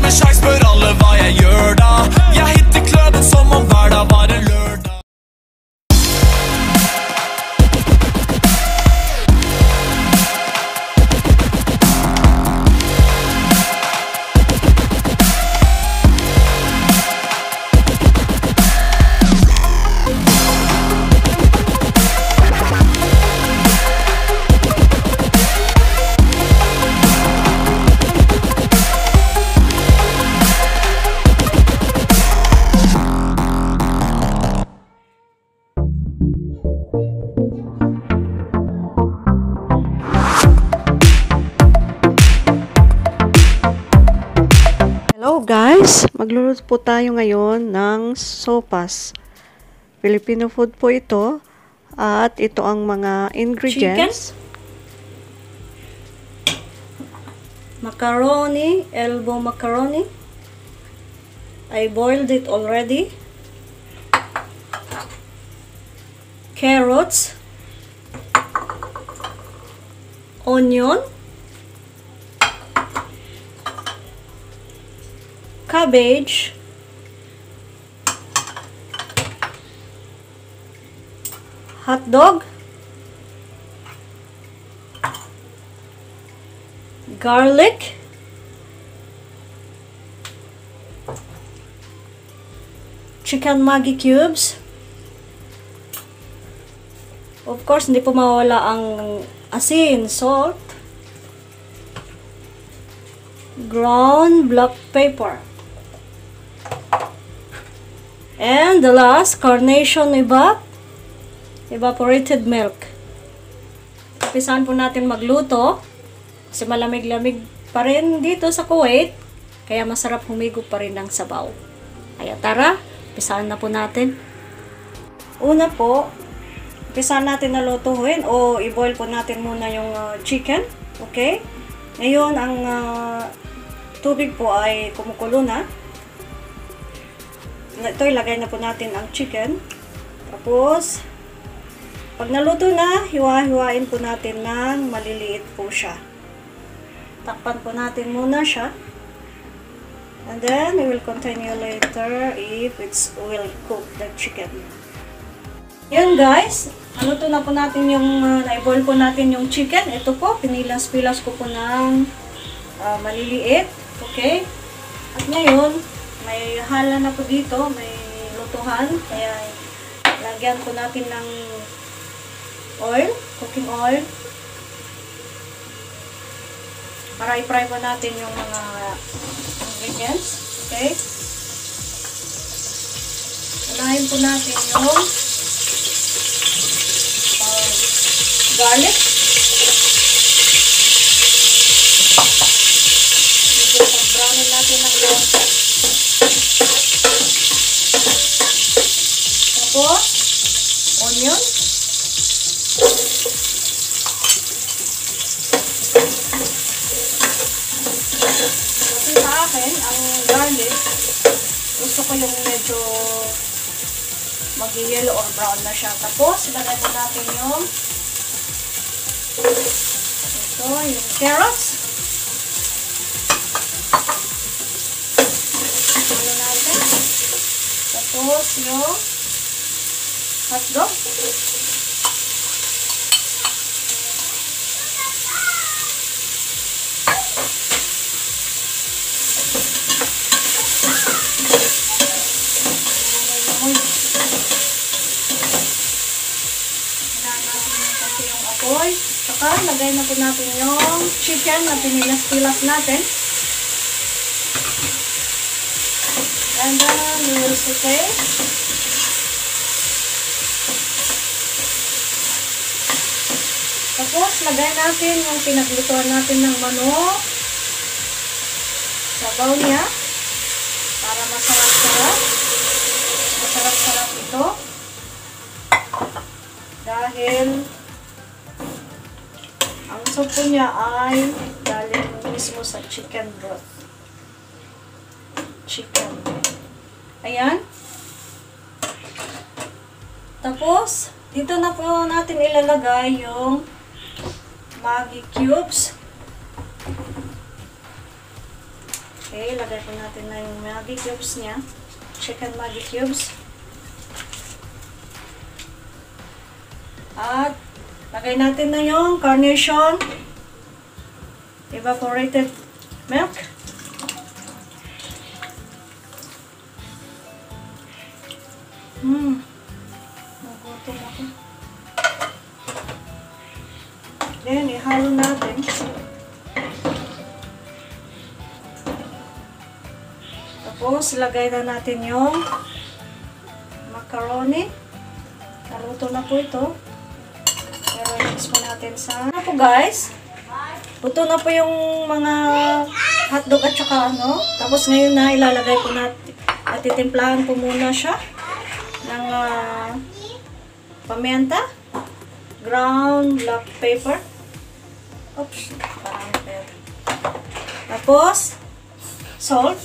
med sjakk, spør alle hva jeg gjør da. Jeg hitter kløden som om hver dag var en lørdag. Hello guys! Magluluto po tayo ngayon ng sopas. Filipino food po ito. At ito ang mga ingredients. Chicken. Macaroni, elbow macaroni. I boiled it already. Carrots. Onion. Cabbage, hot dog, garlic, chicken Maggi cubes. Of course, hindi po mawala ang asin, salt, ground black pepper. And the last, carnation evaporated milk. Umpisahan po natin magluto kasi malamig-lamig pa rin dito sa Kuwait, kaya masarap humigop pa rin ng sabaw. Kaya tara, umpisahan na po natin. Una po, umpisahan natin na lutuin o i-boil po natin muna yung chicken. Okay? Ngayon, ang tubig po ay kumukulo na. Ito, ilagay na po natin ang chicken. Tapos, pag naluto na, hiwa-hiwain po natin ng maliliit po siya. Takpan po natin muna siya. And then, we will continue later if it's well cooked, the chicken. Yan guys, naluto na po natin yung, na-boil po natin yung chicken. Ito po, pinilas-pilas ko po ng maliliit. Okay? At ngayon, may hala na po dito, may lutuhan, kaya lagyan po natin ng oil, cooking oil, para i-fry po natin yung mga ingredients. Okay? Unahin po natin yung garlic. Medyo pag-brownin natin ng konti. Tapos, onion. Kasi sa akin, ang garlic, gusto ko yung medyo mag-yellow or brown na siya. Tapos, ilagay mo natin yung yung carrots. Ano natin. Tapos, yung hot dog. Tsaka, lagay na po natin yung chicken na pinilas-pilas natin. And then, we will saute. Tapos, lagay natin yung pinaglutuan natin ng manok sa bowl niya para masarap-sarap. Masarap-sarap ito. Dahil ang soup po niya ay galing mismo sa chicken broth. Chicken. Ayan. Tapos, dito na po natin ilalagay yung Maggi cubes. Okay, lagay po natin na yung Maggi cubes niya. Chicken Maggi cubes. At lagay natin na yung carnation evaporated milk. Nagutom ako. Then, ihalo natin. Tapos, lagay na natin yung macaroni. Naluto na po ito. Pero, mix po natin sa... Ano po guys? Luto na po yung mga hotdog at saka ano. Tapos, ngayon na ilalagay po natin. At titimplahan po muna siya ng pamienta, ground black pepper. Oops, parang pepper. Tapos, salt.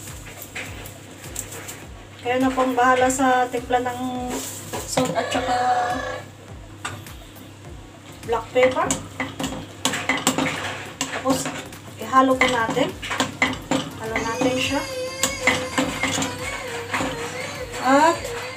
Kayo na pong bahala sa timpla ng salt at saka black pepper. Tapos, ihalo po natin. Halo natin siya. At,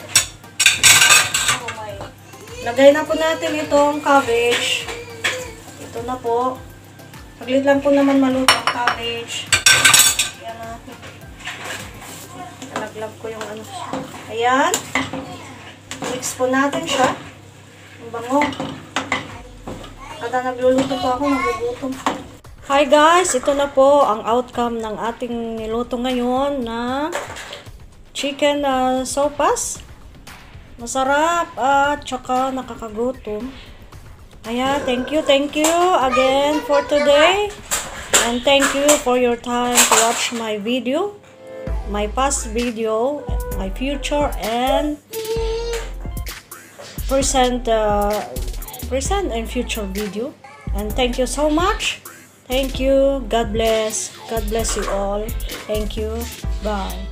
lagay na po natin itong cabbage. Ito na po. Saglit lang po naman maluto ang cabbage. Ayan natin. Nalaglag ko yung ano. Ayan. Mix po natin siya. Ang bango. Kada nagluluto po ako, nagugutom. Hi guys! Ito na po ang outcome ng ating niluto ngayon na chicken sopas. Masarap at tsaka nakakagutom. Kaya thank you again for today. And thank you for your time to watch my video, my past video, my future and present and future video. And thank you so much. Thank you. God bless. God bless you all. Thank you. Bye.